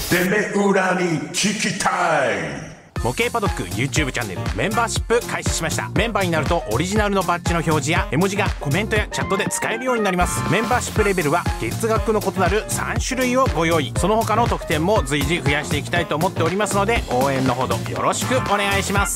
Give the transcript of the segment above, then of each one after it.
デメ裏に聞きたい。 模型パドック YouTube チャンネルメンバーシップ開始しました。メンバーになるとオリジナルのバッジの表示や絵文字がコメントやチャットで使えるようになります。メンバーシップレベルは月額の異なる3種類をご用意。その他の特典も随時増やしていきたいと思っておりますので、応援のほどよろしくお願いします。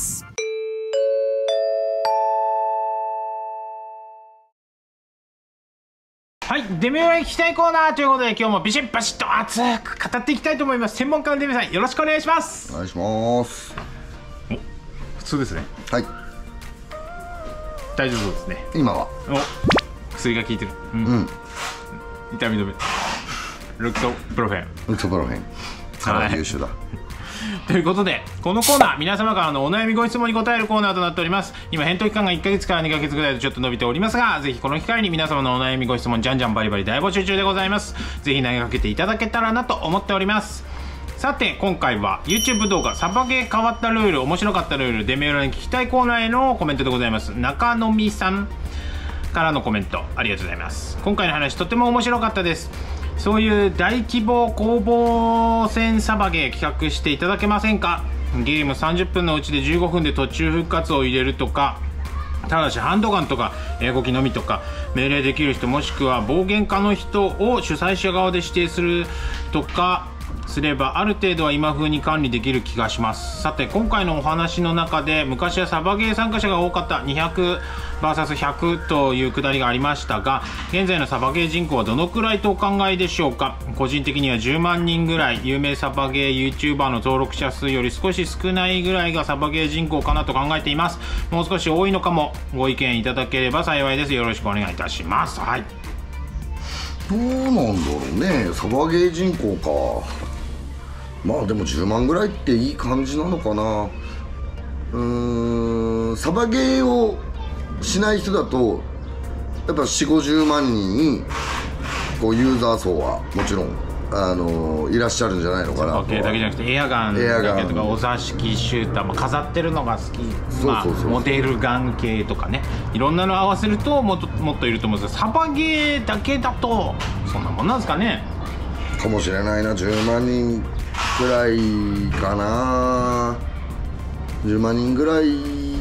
はい、デメ裏に聞きたいコーナーということで、今日もビシッバシッと熱く語っていきたいと思います。専門家のデメさん、よろしくお願いします。 お願いします。 お、普通ですね。 はい、 大丈夫そうですね。 今は薬が効いてる。痛み止めルクソプロフェン。 ルクソプロフェンかなり優秀だ。 ということで、このコーナー、皆様からのお悩みご質問に答えるコーナーとなっております。今返答期間が1ヶ月から2ヶ月ぐらいとちょっと伸びておりますが、ぜひこの機会に皆様のお悩みご質問じゃんじゃんバリバリ大募集中でございます。ぜひ投げかけていただけたらなと思っております。さて今回は YouTube 動画サバゲー変わったルール、面白かったルール、デメ裏に聞きたいコーナーへのコメントでございます。中野美さんからのコメントありがとうございます。今回の話とても面白かったです。そういう大規模攻防戦サバゲー企画していただけませんか。ゲーム30分のうちで15分で途中復活を入れるとか、ただしハンドガンとか英語機のみとか命令できる人、もしくは暴言家の人を主催者側で指定するとかすれば、ある程度は今風に管理できる気がします。さて今回のお話の中で、昔はサバゲー参加者が多かった 200vs100 というくだりがありましたが、現在のサバゲー人口はどのくらいとお考えでしょうか。個人的には10万人ぐらい、有名サバゲー YouTuber の登録者数より少し少ないぐらいがサバゲー人口かなと考えています。もう少し多いのかも。ご意見いただければ幸いです。よろしくお願いいたします。はい、 どうなんだろうね、サバゲー人口か。まあでも10万ぐらいっていい感じなのかな。サバゲーをしない人だとやっぱ4、50万人こうユーザー層はもちろんいらっしゃるんじゃないのかな。 サバゲーだけじゃなくてエアガンだけとかお座敷シューター、飾ってるのが好き、モデルガン系とかね、いろんなの合わせるともっといると思うんですけど、サバゲーだけだとそんなもんなんですかね。 かもしれないな。10万人ぐらいかな。10万人ぐらい。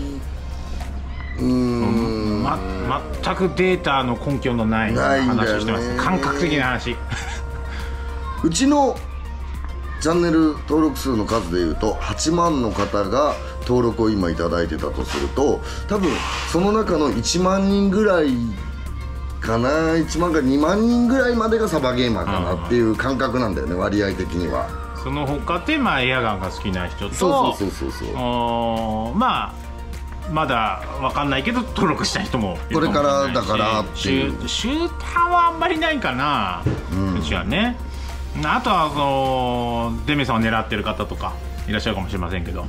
全くデータの根拠のない話をしてます。感覚的な話。 うちのチャンネル登録数の数でいうと8万の方が登録を今いただいてたとすると、多分その中の1万人ぐらいかな、1万か2万人ぐらいまでがサバゲーマーかなっていう感覚なんだよね、割合的には。 その他でエアガンが好きな人と、まだ分かんないけど登録した人もいるかもしれないし、これからだからっていう。シューターはあんまりないかな、うちはね。あとはデメさんを狙ってる方とかいらっしゃるかもしれませんけど、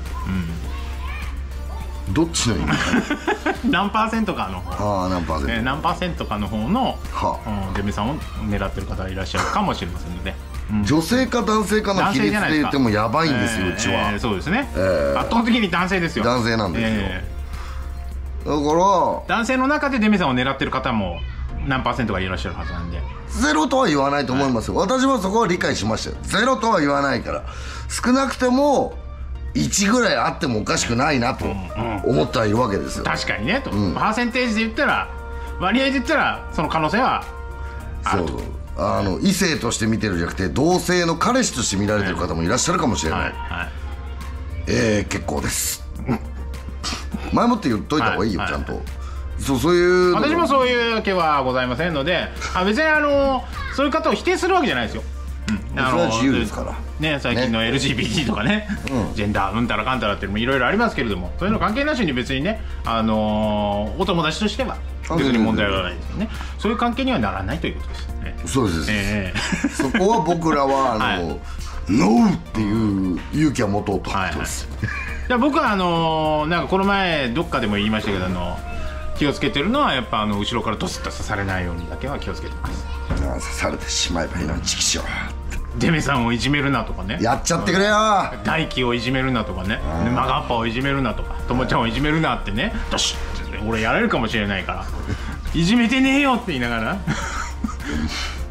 どっちの意味何パーセントかの方、 何パーセント、 何パーセントかの方のデメさんを狙ってる方がいらっしゃるかもしれませんので、 女性か男性かの比率で言ってもやばいんですよ、うちは。 そうですね、圧倒的に男性ですよ。 男性なんですよ。だから男性の中でデメさんを狙ってる方も何パーセントがいらっしゃるはずなんで、 ゼロとは言わないと思いますよ。私もそこは理解しましたよ。ゼロとは言わないから、少なくても1ぐらいあってもおかしくないなと思ってはいるわけですよ。 確かにねと、パーセンテージで言ったら、割合で言ったらその可能性はあると。 異性として見てるんじゃなくて同性の彼氏として見られてる方もいらっしゃるかもしれない。結構です前もって言っといた方がいいよ、ちゃんと。そういう私もそういう気はございませんので、別にそういう方を否定するわけじゃないですよ。 それは自由ですからね。最近の LGBT とかね、ジェンダーうんたらかんたらっていうのもいろいろありますけれども、そういうの関係なしに別にね、お友達としては別に問題はないですよね。そういう関係にはならないということですね。 そうですそこは僕らはノーっていう勇気は持とうと思ってます。 僕はなんかこの前どっかでも言いましたけど、気をつけてるのはやっぱ後ろからドスッと刺されないようにだけは気をつけてます。 刺されてしまえばいいのに、チキショーデメさんをいじめるなとかね、 やっちゃってくれよ。 大輝をいじめるなとかね、マガッパをいじめるなとか、ともちゃんをいじめるなってね、ドシッって俺やれるかもしれないからいじめてねえよって言いながら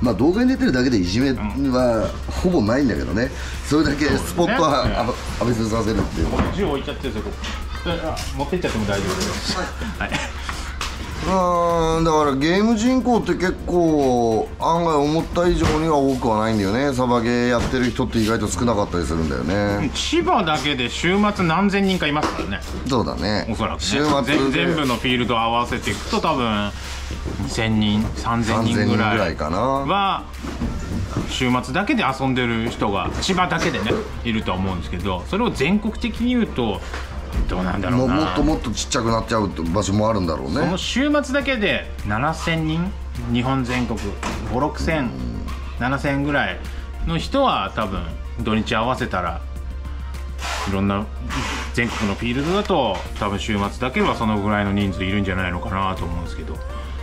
まあ動画に出てるだけでいじめはほぼないんだけどね、それだけスポットは浴びせさせるっていう。 銃置いちゃってるんですよ、持ってっちゃっても大丈夫です。はい。 だからゲーム人口って結構案外思った以上には多くはないんだよね。サバゲーやってる人って意外と少なかったりするんだよね。 千葉だけで週末何千人かいますからね。 そうだね、 おそらくね、 週末で全部のフィールド合わせていくと多分2000人3000人ぐらいかなは週末だけで遊んでる人が千葉だけでねいるとは思うんですけど、それを全国的に言うとどうなんだろうな。 もっともっとちっちゃくなっちゃうって場所もあるんだろうね。 その週末だけで7000人、日本全国5、6000、7000ぐらいの人は多分土日合わせたらいろんな全国のフィールドだと多分週末だけはそのぐらいの人数いるんじゃないのかなと思うんですけど、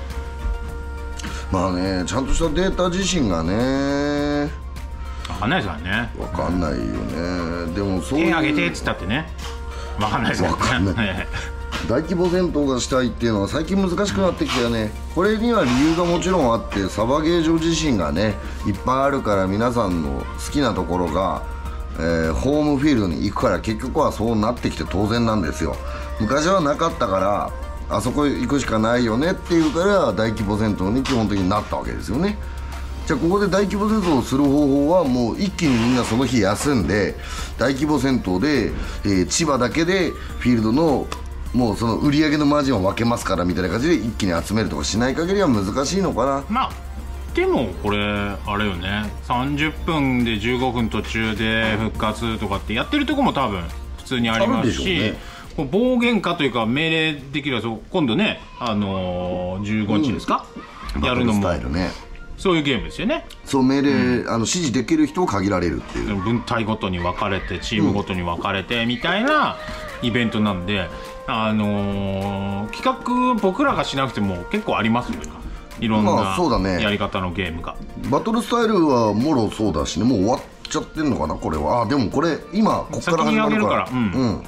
まあね、ちゃんとしたデータ自身がね分かんないですからね。 分かんないよね。でもそういう手挙げてっつったってね分かんないですからね。 大規模戦闘がしたいっていうのは最近難しくなってきたよね。これには理由がもちろんあって、サバゲー場自身がねいっぱいあるから、皆さんの好きなところが、ホームフィールドに行くから、結局はそうなってきて当然なんですよ。昔はなかったからあそこ行くしかないよねっていうから大規模戦闘に基本的になったわけですよね。じゃあここで大規模戦闘をする方法はもう一気にみんなその日休んで大規模戦闘で、千葉だけでフィールドのもうその売り上げのマージンを分けますからみたいな感じで一気に集めるとかしない限りは難しいのかな。 まあでもこれあれよね、30分で15分途中で復活とかってやってるとこも多分普通にありますし、こう暴言化というか命令できるやつを今度ね、15日ですか、やるのもバトルスタイルね、 そういうゲームですよね。 そう命令、指示できる人を限られるっていう分隊ごとに分かれてチームごとに分かれてみたいなイベントなんで、企画僕らがしなくても結構ありますよ、いろんなやり方のゲームが。 バトルスタイルはもろそうだしね、もう終わっちゃってんのかなこれは。でもこれ今こっから始まるから、だ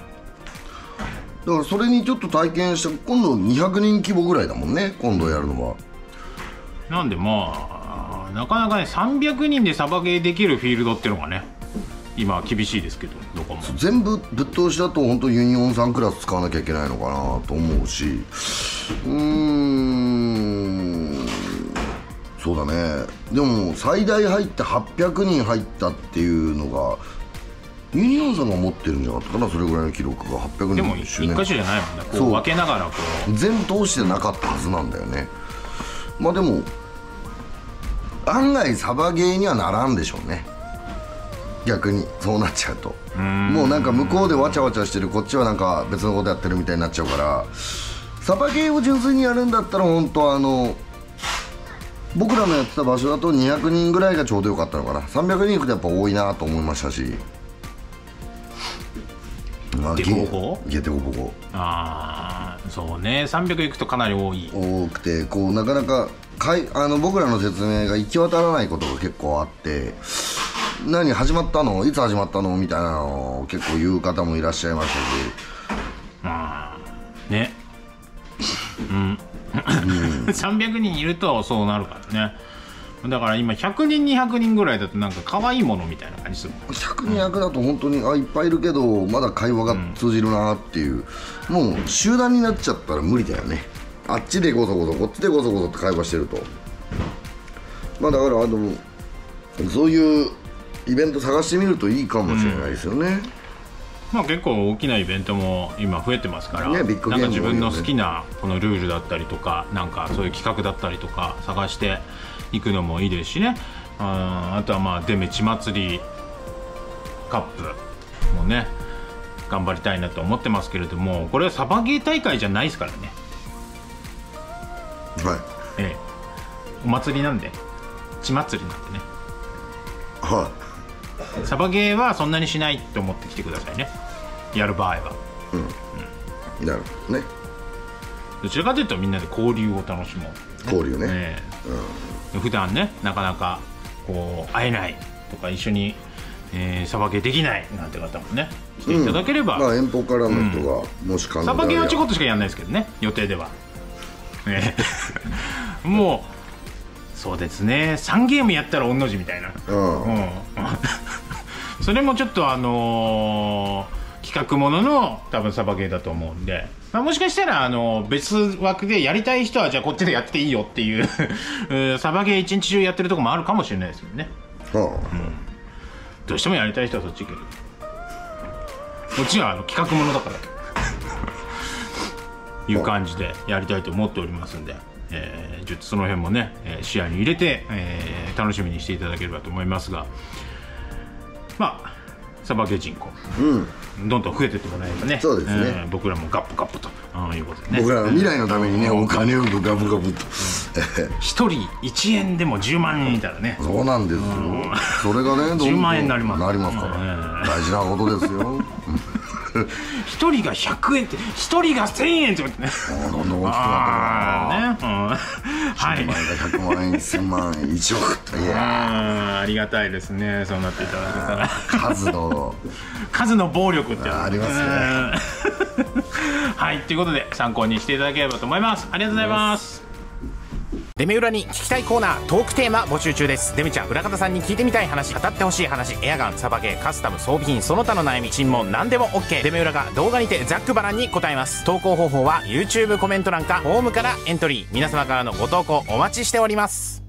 からそれにちょっと体験して、今度200人規模ぐらいだもんね、今度やるのは。 なんでまあなかなかね300人でサバゲーできるフィールドっていうのがね今は厳しいですけど、どこも全部ぶっ通しだと本当ユニオンさんクラス使わなきゃいけないのかなと思うし、そうだね。でも最大入って800人入ったっていうのがユニオンさんが持ってるんじゃなかったかな、それぐらいの記録が800人。 でも1箇所じゃないもんね、こう分けながらこう全部通してなかったはずなんだよね。まあでも案外サバゲーにはならんでしょうね、逆にそうなっちゃうと。もうなんか向こうでわちゃわちゃしてる、こっちはなんか別のことやってるみたいになっちゃうから、サバゲーを純粋にやるんだったら本当僕らのやってた場所だと200人ぐらいがちょうどよかったのかな。300人いくとやっぱ多いなと思いましたし、 デコボコ、 デコボコ、 そうね、300いくとかなり多くて、こうなかなか僕らの説明が行き渡らないことが結構あって、何始まったの、いつ始まったのみたいなのを結構言う方もいらっしゃいましたし、 ね300人いるとそうなるからね。だから今100人200人ぐらいだとなんか可愛いものみたいな感じする。 100人200だと本当にいっぱいいるけどまだ会話が通じるなっていう、もう集団になっちゃったら無理だよね。あっちでゴソゴソこっちでゴソゴソって会話してると、まあだからそういうイベント探してみるといいかもしれないですよね。 まあ結構大きなイベントも今増えてますから、 ね、ビッグゲームも多いよね。 なんか自分の好きなこのルールだったりとか、なんかそういう企画だったりとか探していくのもいいですしね。あとはまあデメチ祭りカップもね頑張りたいなと思ってますけれども、これはサバゲー大会じゃないですからね。 はい、 お祭りなんで、血祭りなんでね。 はい、 サバゲーはそんなにしないと思ってきてくださいね、やる場合は。 なるほどね。 どちらかというとみんなで交流を楽しもう、 交流ね、 普段ねなかなかこう会えないとか、一緒に、サバゲーできないなんて方もね来ていただければ、 まあ遠方からの人がもし可能であれば、 サバゲーはちょこっとしかやらないですけどね、予定では。もうそうですね、3ゲームやったら御の字みたいな、それもちょっと企画ものの多分サバゲーだと思うんで、まあ、もしかしたら別枠でやりたい人はじゃあこっちでやっていいよっていうサバゲー一日中やってるとこもあるかもしれないですよね、どうしてもやりたい人はそっち行ける。こっちは企画ものだからという感じでやりたいと思っておりますんで、ちょっとその辺もね、視野に入れて、楽しみにしていただければと思いますが、まあサバゲー人口、どんどん増えていってもらえればね、 そうですね、 僕らもガップガップということでね、 僕らの未来のためにね、お金をガブガブと 1人1円でも10万人いたらね、 そうなんですよ、それがねどんどん 10万円になりますから大事なことですよ。 1人が100円って1人が1000円ってことね、 どんどん大きくなってるな、 はい、 100万円1000万円1億って、 ありがたいですね、そうなっていただけたら。数の暴力ってありますね。 はい、ということで参考にしていただければと思います。ありがとうございます。 デメ裏に聞きたいコーナー、トークテーマ募集中です。デメちゃん、裏方さんに聞いてみたい話、語ってほしい話、エアガン、サバゲー、カスタム、装備品、その他の悩み、尋問、何でも OK。デメ裏が動画にてざっくばらんに答えます。投稿方法は YouTube コメント欄かフォームからエントリー。皆様からのご投稿お待ちしております。